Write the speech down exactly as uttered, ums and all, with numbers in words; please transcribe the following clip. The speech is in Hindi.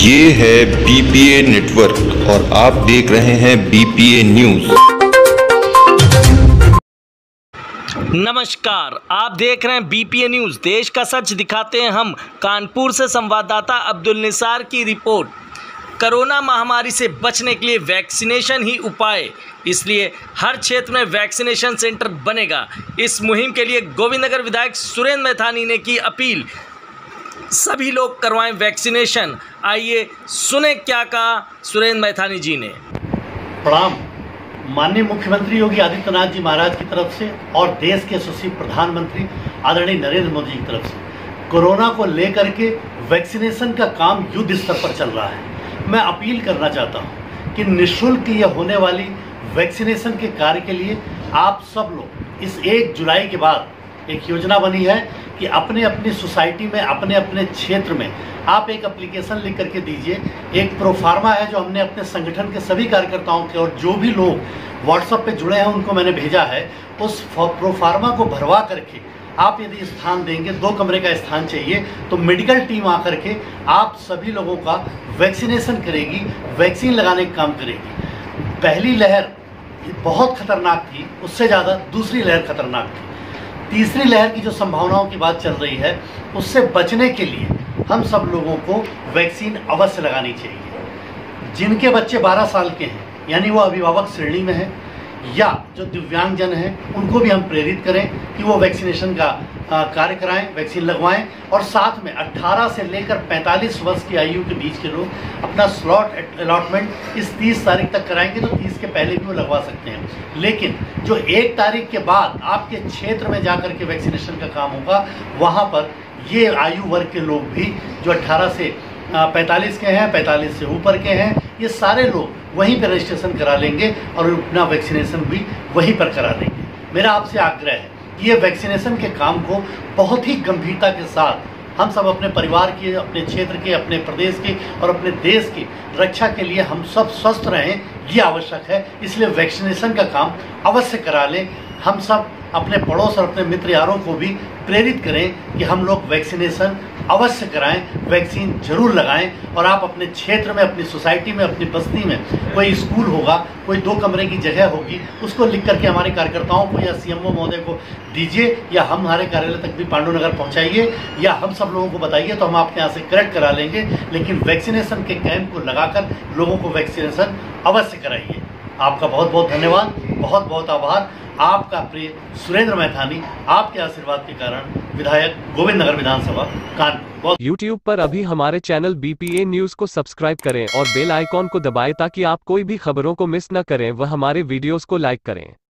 ये है बीपीए नेटवर्क और आप देख रहे हैं बीपीए न्यूज। नमस्कार, आप देख रहे हैं बीपीए न्यूज। देश का सच दिखाते हैं हम। कानपुर से संवाददाता अब्दुल निसार की रिपोर्ट। कोरोना महामारी से बचने के लिए वैक्सीनेशन ही उपाय, इसलिए हर क्षेत्र में वैक्सीनेशन सेंटर बनेगा। इस मुहिम के लिए गोविंदनगर विधायक सुरेंद्र मैथानी ने की अपील, सभी लोग करवाएं वैक्सीनेशन। आइए सुने क्या कहा सुरेंद्र मैथानी जी ने। प्रणाम माननीय मुख्यमंत्री योगी आदित्यनाथ जी महाराज की तरफ से और देश के यशस्वी प्रधानमंत्री आदरणीय नरेंद्र मोदी की तरफ से कोरोना को लेकर के वैक्सीनेशन का काम युद्ध स्तर पर चल रहा है। मैं अपील करना चाहता हूं कि निःशुल्क यह होने वाली वैक्सीनेशन के कार्य के लिए आप सब लोग इस एक जुलाई के बाद एक योजना बनी है कि अपने अपनी सोसाइटी में, अपने अपने क्षेत्र में आप एक एप्लीकेशन लिख करके दीजिए। एक प्रोफार्मा है जो हमने अपने संगठन के सभी कार्यकर्ताओं के और जो भी लोग व्हाट्सएप पे जुड़े हैं उनको मैंने भेजा है। उस प्रोफार्मा को भरवा करके आप यदि स्थान देंगे, दो कमरे का स्थान चाहिए, तो मेडिकल टीम आकर के आप सभी लोगों का वैक्सीनेशन करेगी, वैक्सीन लगाने का काम करेगी। पहली लहर बहुत खतरनाक थी, उससे ज़्यादा दूसरी लहर खतरनाक थी। तीसरी लहर की जो संभावनाओं की बात चल रही है, उससे बचने के लिए हम सब लोगों को वैक्सीन अवश्य लगानी चाहिए। जिनके बच्चे बारह साल के हैं, यानी वो अभिभावक श्रेणी में हैं, या जो दिव्यांगजन हैं, उनको भी हम प्रेरित करें कि वो वैक्सीनेशन का कार्य कराएं, वैक्सीन लगवाएं। और साथ में अठारह से लेकर पैंतालीस वर्ष की आयु के बीच के लोग अपना स्लॉट अलॉटमेंट इस तीस तारीख तक कराएंगे, तो तीस के पहले भी वो लगवा सकते हैं। लेकिन जो एक तारीख के बाद आपके क्षेत्र में जाकर के वैक्सीनेशन का काम होगा, वहाँ पर ये आयु वर्ग के लोग भी जो अठारह से पैंतालीस के हैं, पैंतालीस से ऊपर के हैं, ये सारे लोग वहीं पर रजिस्ट्रेशन करा लेंगे और अपना वैक्सीनेशन भी वहीं पर करा लेंगे। मेरा आपसे आग्रह है कि ये वैक्सीनेशन के काम को बहुत ही गंभीरता के साथ हम सब अपने परिवार के, अपने क्षेत्र के, अपने प्रदेश के और अपने देश की रक्षा के लिए हम सब स्वस्थ रहें, ये आवश्यक है। इसलिए वैक्सीनेशन का काम अवश्य करा लें। हम सब अपने पड़ोस और अपने मित्र यारों को भी प्रेरित करें कि हम लोग वैक्सीनेशन अवश्य कराएं, वैक्सीन जरूर लगाएं। और आप अपने क्षेत्र में, अपनी सोसाइटी में, अपनी बस्ती में कोई स्कूल होगा, कोई दो कमरे की जगह होगी, उसको लिख करके हमारे कार्यकर्ताओं को या सीएमओ महोदय को दीजिए, या हम हमारे कार्यालय तक भी पांडुनगर पहुंचाइए, या हम सब लोगों को बताइए, तो हम आपके यहाँ से करेक्ट करा लेंगे। लेकिन वैक्सीनेशन के कैंप को लगाकर लोगों को वैक्सीनेशन अवश्य कराइए। आपका बहुत बहुत धन्यवाद, बहुत बहुत आभार। आपका प्रिय सुरेंद्र मैथानी, आपके आशीर्वाद के कारण विधायक गोविंदनगर विधानसभा कानपुर। यूट्यूब पर अभी हमारे चैनल बीपीए न्यूज को सब्सक्राइब करें और बेल आइकॉन को दबाएं ताकि आप कोई भी खबरों को मिस न करें व हमारे वीडियोस को लाइक करें।